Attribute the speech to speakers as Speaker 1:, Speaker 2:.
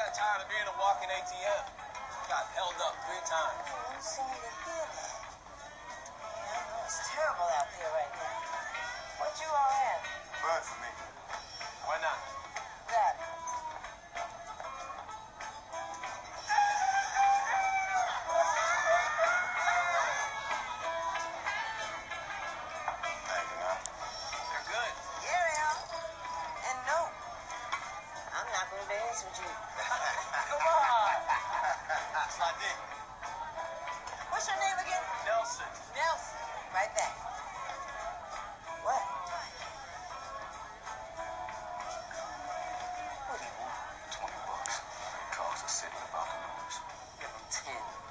Speaker 1: of tired of being a walking ATM. Got held up 3 times.
Speaker 2: I'm sorry to hear that. Man, I know it's terrible out there right now. What you all have?
Speaker 3: Bird for me.
Speaker 1: Why not?
Speaker 2: That.
Speaker 3: Thank you, man.
Speaker 1: They're good.
Speaker 2: Yeah, they are. And no, I'm not going to dance with you.
Speaker 1: Come on. Slide in.
Speaker 2: What's your name again?
Speaker 1: Nelson.
Speaker 2: Nelson. Right back. What?
Speaker 3: What do you want? $20. Cars are sitting about the noise.
Speaker 2: Give him 10.